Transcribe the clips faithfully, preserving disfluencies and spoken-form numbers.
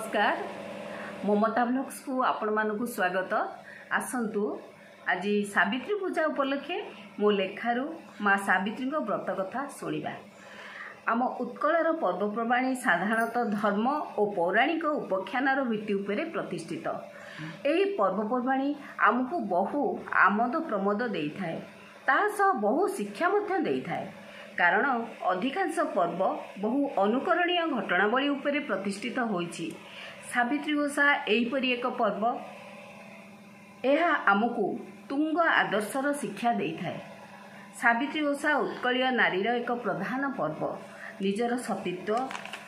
नमस्कार ममता ब्लॉग्स को आपण मानकु स्वागत। आसंतु आज सावित्री पूजा उपलक्षे मो लेखारू माँ सावित्री व्रत कथा शुणा। आम उत्कलर पर्वपर्वाणी साधारणतः धर्म और पौराणिक उपाख्यानार भित्ति उपरे प्रतिष्ठित। यही पर्वपर्वाणी आमको बहु आमोद प्रमोद देइथाए, तासह बहु शिक्षा मध्य देइथाए। कारण अधिकांश पर्व बहु अनुकरणीय घटनावली उपरे प्रतिष्ठित होइछि। सावित्री ओषा एहीपरि एक पर्व, यह आमको तुंग आदर्शर शिक्षा देइथाए। सावित्री ओषा उत्कलीय नारीर एक प्रधान पर्व। निजर सतीत्व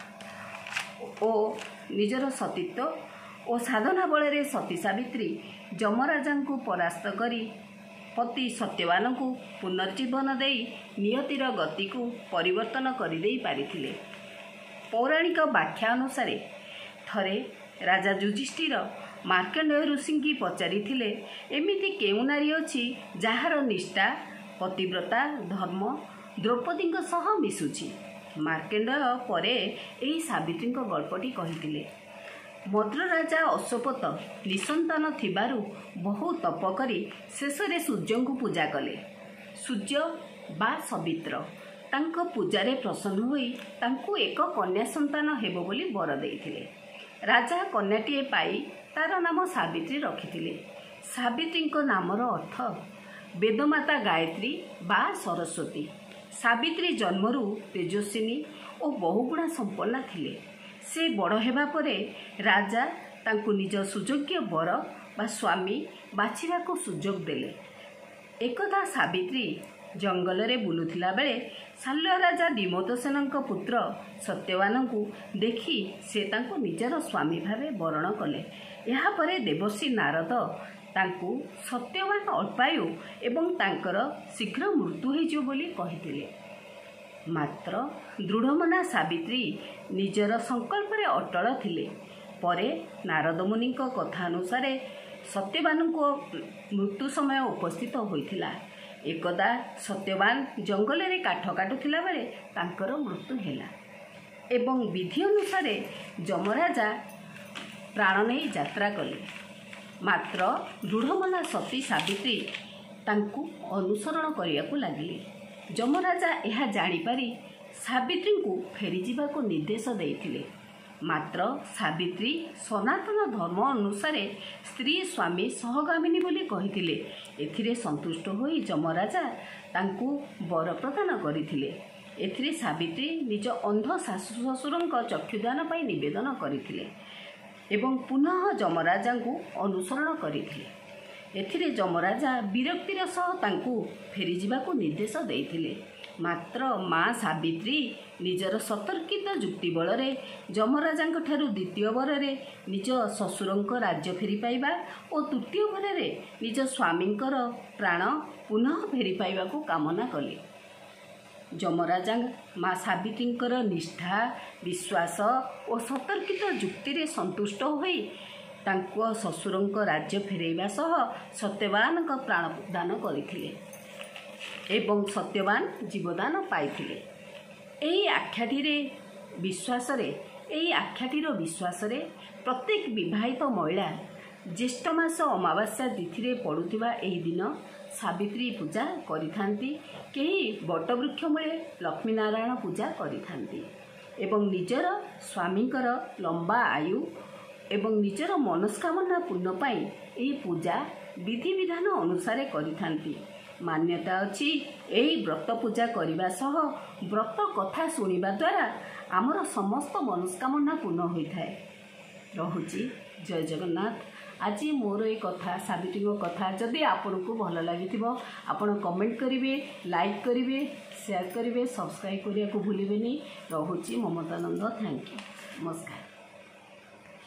और निजर सतीत्व और साधना बल सती सावित्री जमराजा को परास्त करी पति सत्यवान को पुनर्जीवन दे नियतिर गति को परिवर्तन करदे पारिथिले। पौराणिक व्याख्या अनुसार थरे राजा युधिष्ठिर मार्कंडेय ऋषि की पचारिथिले, एमिति केउ नारी अछि जहार निष्ठा पतिव्रता धर्म द्रौपदी सह मिशुछि। मार्कंडेय परे एही सावित्री गल्पटी कहिथिले। मद्र राजा अश्वपत निसंतान थिबारु बहु तप करी शेषरे सूर्य को पूजा कले। सूर्य बा सवित्र तांको पूजारे प्रसन्न होई तांको एक कन्या संतान हेबो बोली वर देइथिले। राजा कन्याटीए पाई तार नाम सावित्री रखिथिले। सावित्री नामर अर्थ वेदमाता गायत्री बा सरस्वती। सावित्री जन्मरु तेजस्विनी और बहुगुणा संपन्ना थिले। से बड़ हेबा परे राजा तांको निज सुयोग्य वर बा स्वामी बाछिबा को सुजोग देले। एकदा सावित्री जंगल रे बुलुथिला बेले शाल्य राजा विमोतसेन पुत्र सत्यवान को देखी से तांको निजर स्वामी भावे वरण कले। यहाँ परे देवर्षि नारद तांको सत्यवान अल्पायु एवं तांकर शीघ्र मृत्यु होइजो बोली कहिथिले। मात्र दृढ़मना सावित्री निजर संकल्प रे अटल थिले। परे नारद मुनि कथा अनुसार सत्यवान को मृत्यु समय उपस्थित होइथिला। एकदा सत्यवान जंगल रे काठ काटुथिला बेले तांकर मृत्यु हेला एवं विधि अनुसार जमराजा प्राण नहीं यात्रा कले। मात्र दृढ़मना सती सावित्री तांकु अनुसरण करियाकु लागिले। जमराजा यह जानिपारी सावित्री को फेरी जावाक निर्देश देइथिले। मात्र सावित्री सनातन धर्म अनुसार स्त्री स्वामी सहगामिनी बोली कहिथिले। एथिरे संतुष्ट होई जमराजा तांकु वर प्रदान करिथिले। एथिरे सावित्री निज अंध शाशु ससुरଙ୍କ चक्षुदान पाई निवेदन करिथिले एवं पुनः जमराजा को अनुसरण करिथिले। एथिरे जमराजा विरक्तिर सह तांकु फेरी जावाक निर्देश देइथिले। मात्र माँ सावित्री निजर सतर्कित जुक्ति बल जमराजा द्वितीय वरे निज ससुरंक राज्य फेरी पाइबा और तृतीय वरे निज स्वामींकर प्राण पुनः फेरी पाइबा को कामना कले। जमराजा माँ सावित्रींकर निष्ठा विश्वास और सतर्कित जुक्ति रे संतुष्ट होई तांको ससुरंक राज्य फेरैबा सह सत्यवान प्राण दान करथिले एवं सत्यवान जीवदान पाइथिले। एही आख्याटिरे विश्वास रे एही आख्याटिर विश्वास रे प्रत्येक विवाहित महिला ज्येष्ठ मास अमावास्या तिथि पड़ुथिबा एही दिन सावित्री पूजा करिथांती। केही बटवृक्ष मूले लक्ष्मी नारायण पूजा करिथांती एवं निजर स्वामींकर लंबा आयु एवं निजर मनस्कामना पूर्ण पाई एही पूजा विधि विधान अनुसार करिथांती। मान्यता अछि एही व्रत पूजा करिबा सह व्रत कथा सुनिबा द्वारा आमर समस्त मनस्कामना पूर्ण होइथाए। रहुची जय जगन्नाथ। आज मोर ए कथा सावित्री कथा जदि आपन को भल लागि आपण कमेंट करिवे, लाइक करिवे, शेयर करिवे, सब्सक्राइब करिया को भूलिबेनी। रहुची ममतानंद। Thank you. नमस्कार।